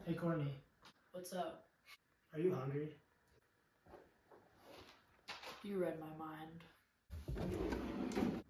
Hey, Courtney, What's up? are you hungry? You read my mind.